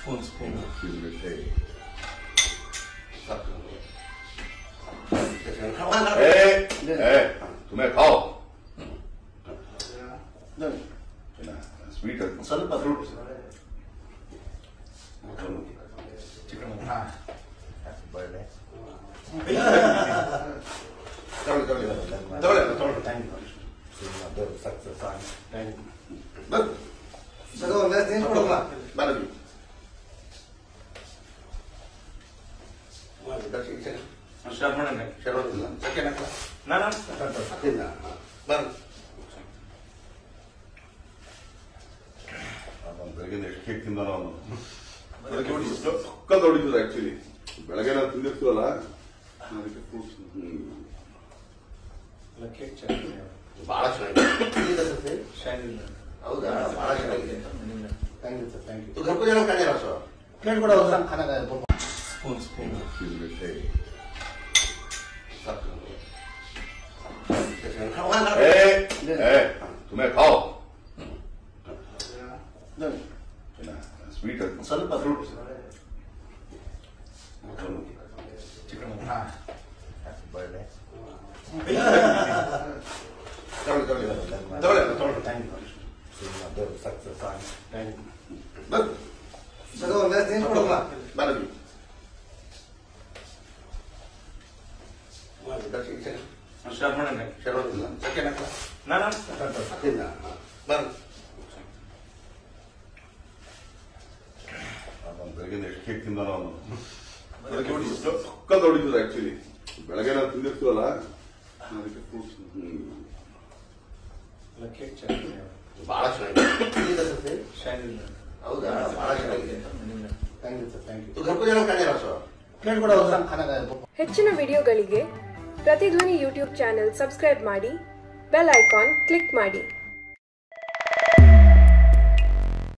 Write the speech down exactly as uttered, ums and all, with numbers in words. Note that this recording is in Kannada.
स्पून स्पून तुम्हें खाओ स्वीट ಸ್ವಲ್ಪ ಫ್ರೂಟ್ ಚಿಕನ್ ಹಾ ಬರ್ಡೆ ತಗೊಳ್ಳಿ ತಗೊಳ್ಳಿ ತಗೊಳ್ಳಿ ತಗೊಳ್ಳಿ ಥ್ಯಾಂಕ್ ಯು ಸುಮ್ಮನೆ ಸಕ್ಸಸ್ ಆಗಿ ಥ್ಯಾಂಕ್ ಯು ಬರ್ ಸಗೋ ಒಂದು ಚೇಂಜ್ ಕೊಡೋಣ ಬರಲಿ ಸ್ಟಾರ್ಟ್ ಮಾಡೋಣ ಶರವತ್ತಿಲ್ಲ ಸೆಕೆಂಡ್ ಹಾಕಲ್ಲ ನಾನು ಇಲ್ಲ ಬರ್ ಬೆಳಗ್ಗೆ ಎಷ್ಟು ಕೇಕ್ ತಿಂದಾನ ಅವನು ಬೆಳಗ್ಗೆ ಹೊಡಿ ಸಕ್ಕತ್ ಹೊಡಿತದ ಆಕ್ಚುಲಿ ಬೆಳಗ್ಗೆ ನಾವು ತಿಂದಿರ್ತೀವಲ್ಲ ಅದಕ್ಕೆ ಫ್ರೂಟ್ಸ್ ಕೇಕ್ ಚೆನ್ನಾಗಿದೆ ಬಹಳ ಚೆನ್ನಾಗಿದೆ ಹೌದಾ ಬಹಳ ಚೆನ್ನಾಗಿದೆ thank you sir thank you घर को जाना खाने रहा प्लेट बड़ा होता है खाना का स्पून स्पून तुम्हें खाओ स्वीट ಸ್ವಲ್ಪ ಫ್ರೂಟ್ ಚಿಕನ್ ಹಾ ಬರ್ಡೆ ತಗೊಳ್ಳಿ ತಗೊಳ್ಳಿ ತಗೊಳ್ಳಿ ತಗೊಳ್ಳಿ ಥ್ಯಾಂಕ್ ಯು ಸುಮ್ಮನೆ ಸಕ್ಸಸ್ ಆಗಿ ಥ್ಯಾಂಕ್ ಯು ಬರ್ ಸಗೋ ಒಂದು ಚೇಂಜ್ ಕೊಡೋಣ ಬರಲಿ ಸ್ಟಾರ್ಟ್ ಮಾಡೋಣ ಶರವತ್ತಿಲ್ಲ ಸೆಕೆಂಡ್ ಹಾಕಲ್ಲ ನಾನು ಇಲ್ಲ ಬರ್ ಬೆಳಗ್ಗೆ ಎಷ್ಟು ಕೇಕ್ ತಿಂದಾನ ಅವನು ಬೆಳಗ್ಗೆ ಹೊಡಿ ಸಕ್ಕತ್ ಹೊಡಿತದ ಆಕ್ಚುಲಿ ಬೆಳಗ್ಗೆ ನಾವು ತಿಂದಿರ್ತೀವಲ್ಲ ಅದಕ್ಕೆ ಫ್ರೂಟ್ಸ್ ಕೇಕ್ ಚೆನ್ನಾಗಿದೆ ಬಹಳ ಚೆನ್ನಾಗಿದೆ ಹೌದಾ ಬಹಳ ಚೆನ್ನಾಗಿದೆ thank you sir thank you घर को जाना खाने रहा ಪ್ಲೇಟ್ ಬड़ा होता है खाना का ಹೆಚ್ಚಿನ ವಿಡಿಯೋಗಳಿಗೆ ಪ್ರತಿಧ್ವನಿ ಯೂಟ್ಯೂಬ್ ಚಾನೆಲ್ ಸಬ್ಸ್ಕ್ರೈಬ್ ಮಾಡಿ, ಬೆಲ್ ಐಕಾನ್ ಕ್ಲಿಕ್ ಮಾಡಿ.